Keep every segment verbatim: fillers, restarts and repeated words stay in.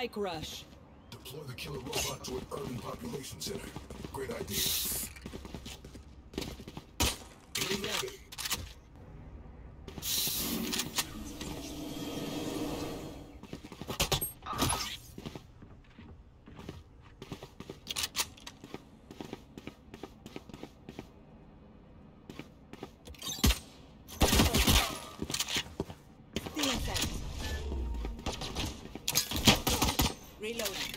Spike rush. Deploy the killer robot to an urban population center. Great idea. Reloading. Reloading.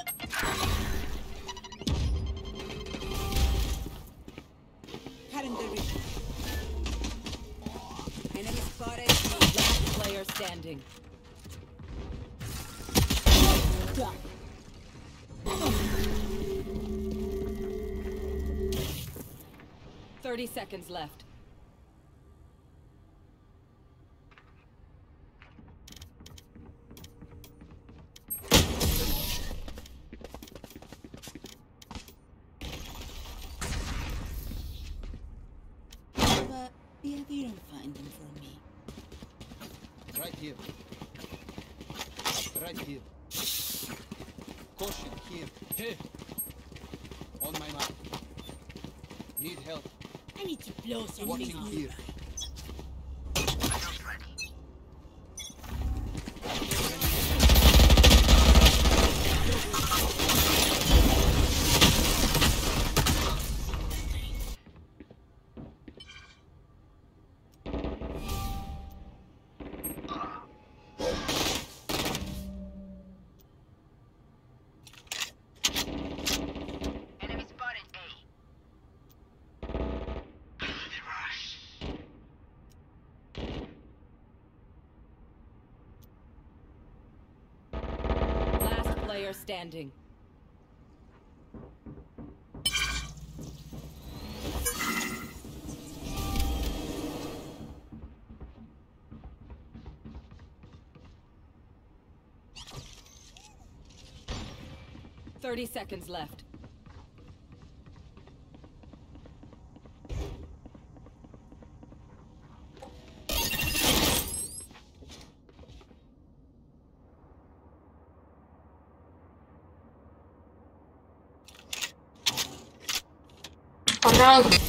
Cutting the vision. Enemy spotted. Last player standing. Thirty seconds left. Yeah, they don't find them for me. Right here. Right here. Caution, here. Here. On my mark. Need help. I need to blow something Watching up. here. Player standing. Thirty seconds left. Around.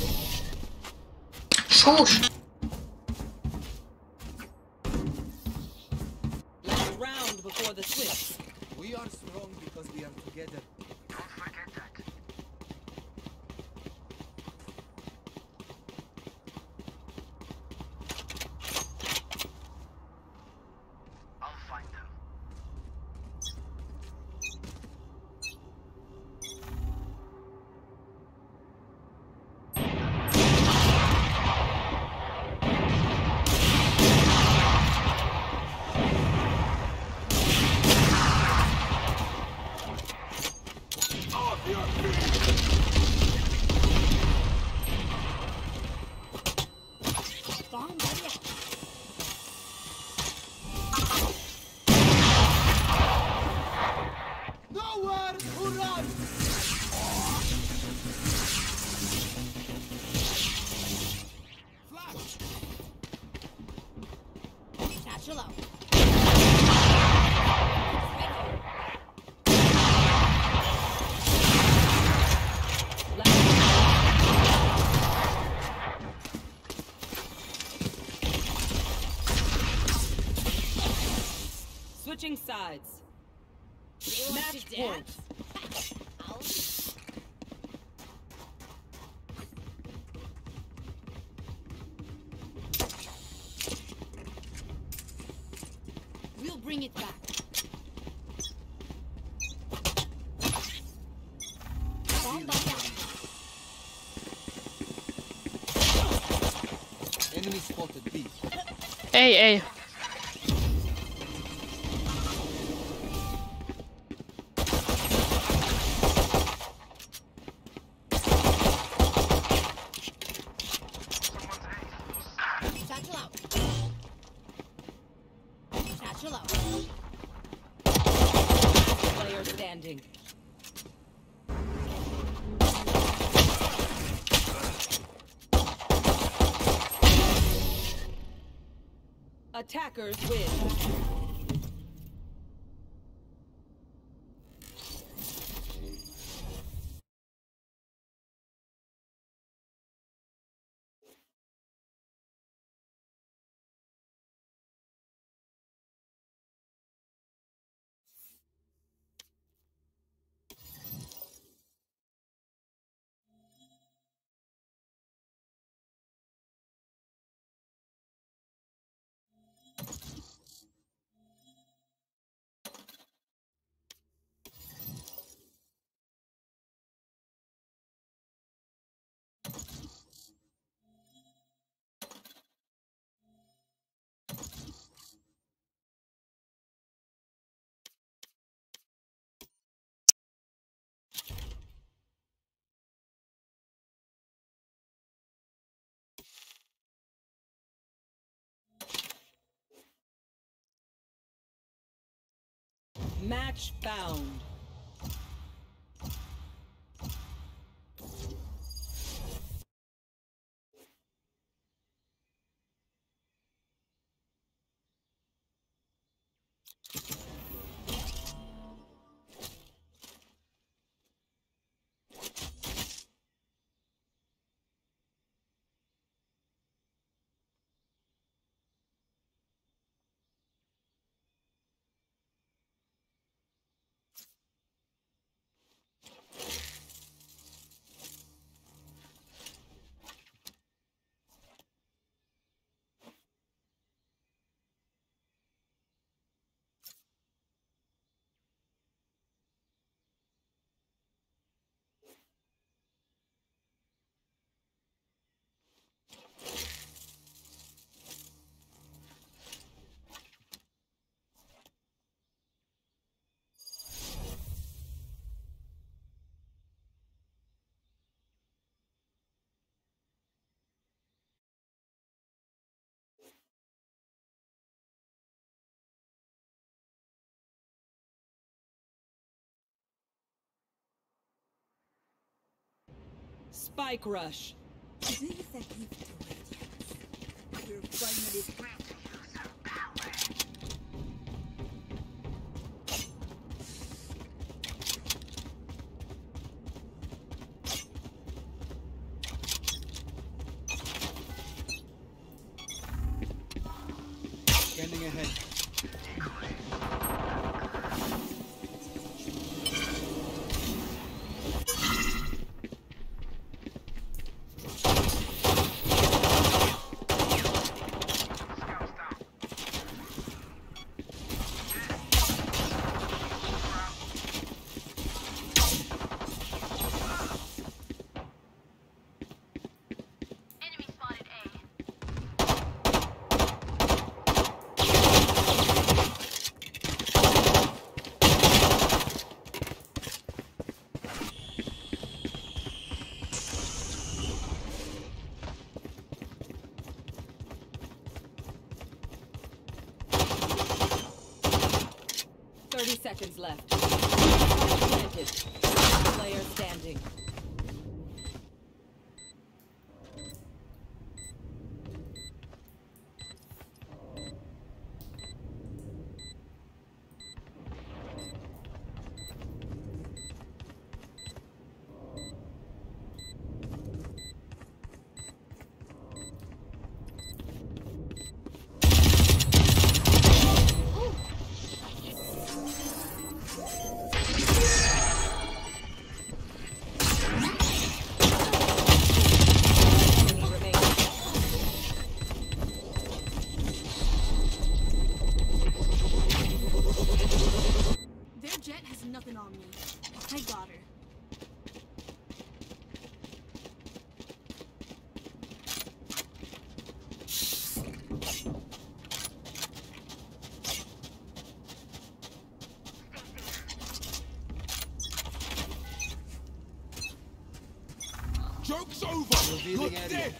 Shush. Last round before the switch. We are strong because we are together. Don't forget that. I'll find them. Nowhere to run! Flash! Satchel out. Switching sides. Match points. We'll bring it back. Enemy spotted B. Hey, hey. Satchel out. Satchel out. Player standing. Attackers win. Match found. Spike rush. Do you think you've to radiance? You're finally Scanning ahead. thirty seconds left. Planted. Player standing. Nothing on me. I got her. Joke's over! Revealing You're area. dead!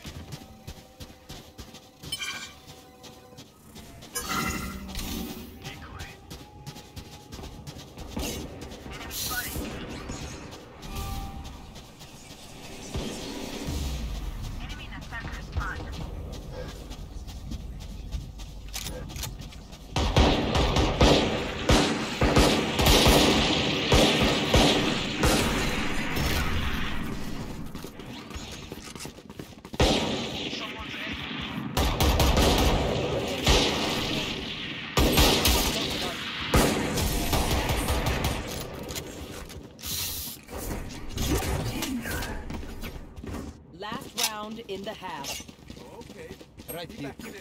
Last round in the half. Okay. Right here. I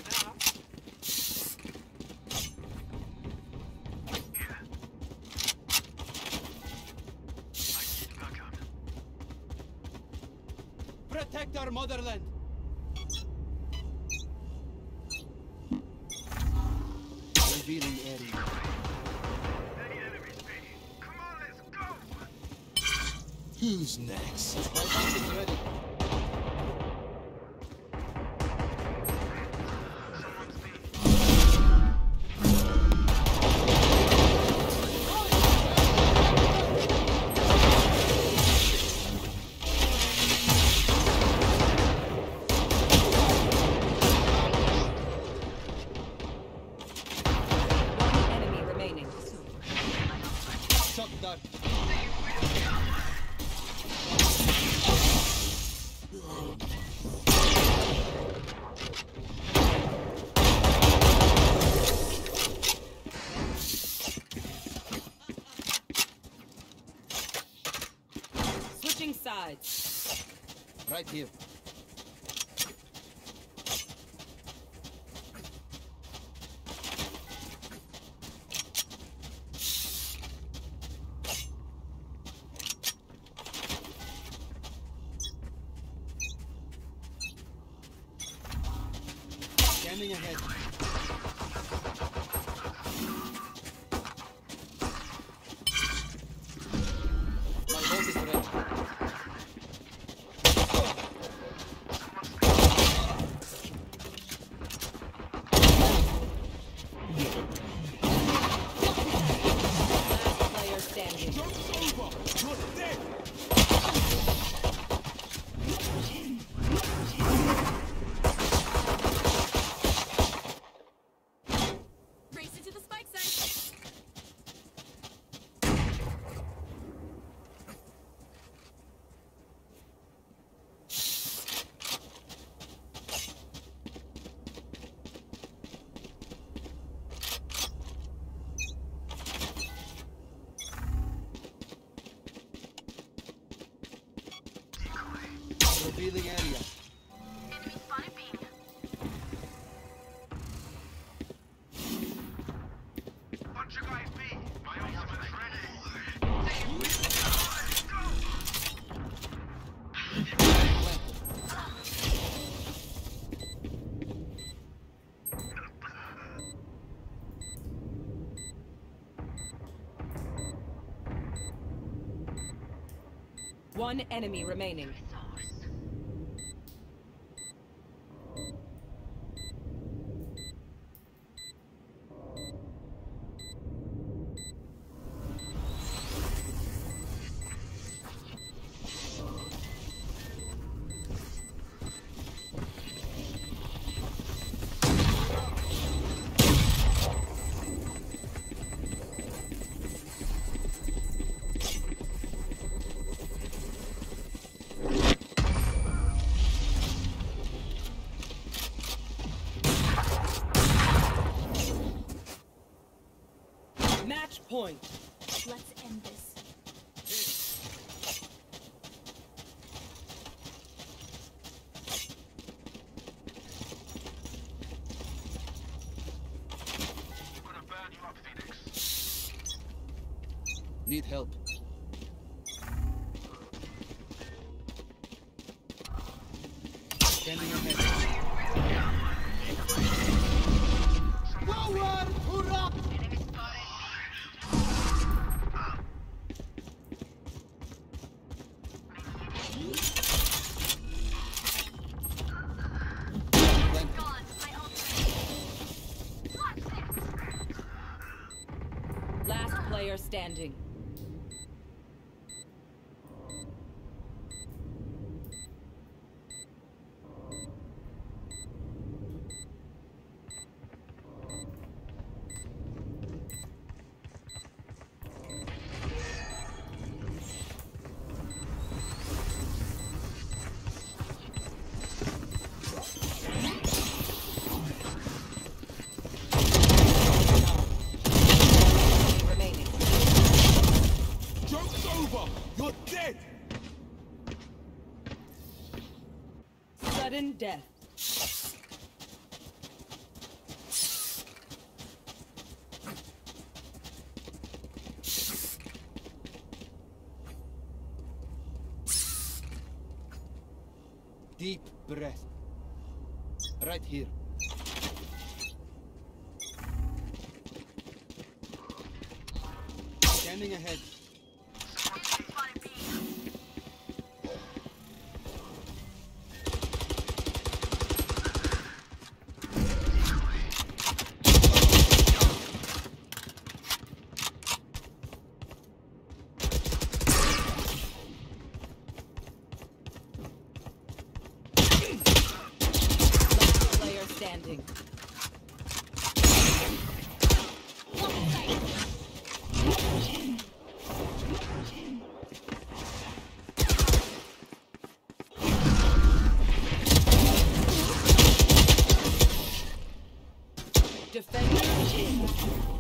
need backup. Protect our motherland. Revealing area. Any enemies, baby? Come on, let's go! Who's next? My box is ready. Someone's me. Right here. Standing ahead. My boat is ready. Last player standing. Joke's over! You're dead! Race into the spike site. Revealing area. Enemy spotted B. Bunch of guys B. My ultimate's ready. Let's go! One enemy remaining. Match point. Let's end this. Gonna burn you up, Phoenix. Need help. Standing ahead. Enemy spotted Plant. gone. My ultimate. Watch this. Last player standing. Remaining. Joke's over! You're dead! Sudden death. Deep breath. Right here. Standing ahead. Spotted B. Last player standing. Defenders win.